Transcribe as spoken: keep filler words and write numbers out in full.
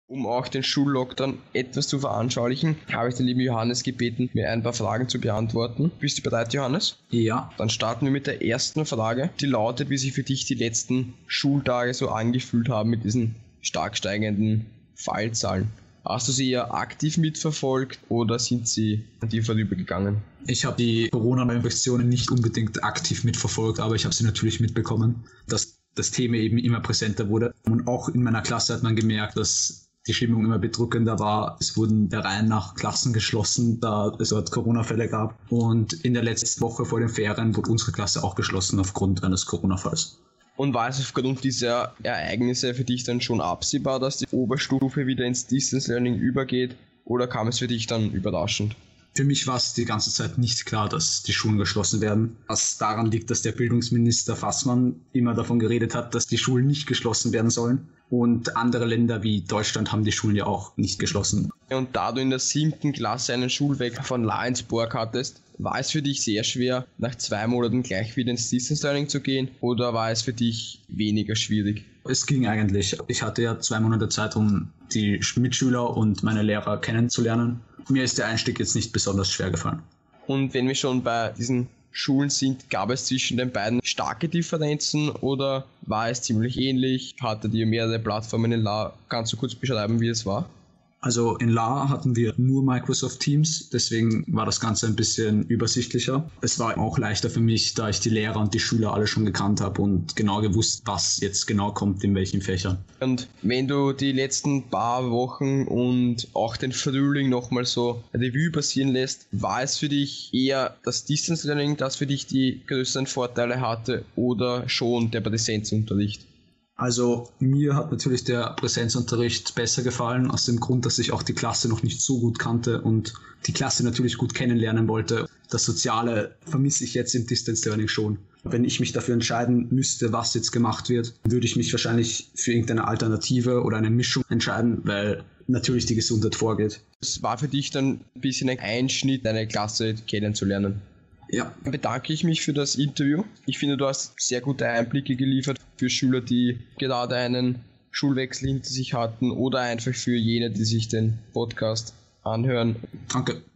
Um auch den Schullockdown etwas zu veranschaulichen, habe ich den lieben Johannes gebeten, mir ein paar Fragen zu beantworten. Bist du bereit, Johannes? Ja. Dann starten wir mit der ersten Frage, die lautet, wie sich für dich die letzten Schultage so angefühlt haben mit diesen stark steigenden Fallzahlen. Hast du sie eher aktiv mitverfolgt oder sind sie an dir vorübergegangen? Ich habe die Corona-Infektionen nicht unbedingt aktiv mitverfolgt, aber ich habe sie natürlich mitbekommen, dass das Thema eben immer präsenter wurde. Und auch in meiner Klasse hat man gemerkt, dass die Stimmung immer bedrückender war. Es wurden der Reihen nach Klassen geschlossen, da es dort Corona-Fälle gab. Und in der letzten Woche vor den Ferien wurde unsere Klasse auch geschlossen aufgrund eines Corona-Falls. Und war es aufgrund dieser Ereignisse für dich dann schon absehbar, dass die Oberstufe wieder ins Distance Learning übergeht? Oder kam es für dich dann überraschend? Für mich war es die ganze Zeit nicht klar, dass die Schulen geschlossen werden. Was daran liegt, dass der Bildungsminister Fassmann immer davon geredet hat, dass die Schulen nicht geschlossen werden sollen. Und andere Länder wie Deutschland haben die Schulen ja auch nicht geschlossen. Und da du in der siebten Klasse einen Schulweg von La ins Borg hattest, war es für dich sehr schwer, nach zwei Monaten gleich wieder ins Distance Learning zu gehen? Oder war es für dich weniger schwierig? Es ging eigentlich. Ich hatte ja zwei Monate Zeit, um die Mitschüler und meine Lehrer kennenzulernen. Mir ist der Einstieg jetzt nicht besonders schwer gefallen. Und wenn wir schon bei diesen Schulen sind, gab es zwischen den beiden starke Differenzen oder war es ziemlich ähnlich? Hattet ihr mehrere Plattformen in La? Kannst du kurz beschreiben, wie es war? Also in La hatten wir nur Microsoft Teams, deswegen war das Ganze ein bisschen übersichtlicher. Es war auch leichter für mich, da ich die Lehrer und die Schüler alle schon gekannt habe und genau gewusst, was jetzt genau kommt, in welchen Fächern. Und wenn du die letzten paar Wochen und auch den Frühling nochmal so Revue passieren lässt, war es für dich eher das Distance Learning, das für dich die größeren Vorteile hatte oder schon der Präsenzunterricht? Also mir hat natürlich der Präsenzunterricht besser gefallen, aus dem Grund, dass ich auch die Klasse noch nicht so gut kannte und die Klasse natürlich gut kennenlernen wollte. Das Soziale vermisse ich jetzt im Distance Learning schon. Wenn ich mich dafür entscheiden müsste, was jetzt gemacht wird, würde ich mich wahrscheinlich für irgendeine Alternative oder eine Mischung entscheiden, weil natürlich die Gesundheit vorgeht. Es war für dich dann ein bisschen ein Einschnitt, deine Klasse kennenzulernen. Ja. Dann bedanke ich mich für das Interview. Ich finde, du hast sehr gute Einblicke geliefert für Schüler, die gerade einen Schulwechsel hinter sich hatten oder einfach für jene, die sich den Podcast anhören. Danke.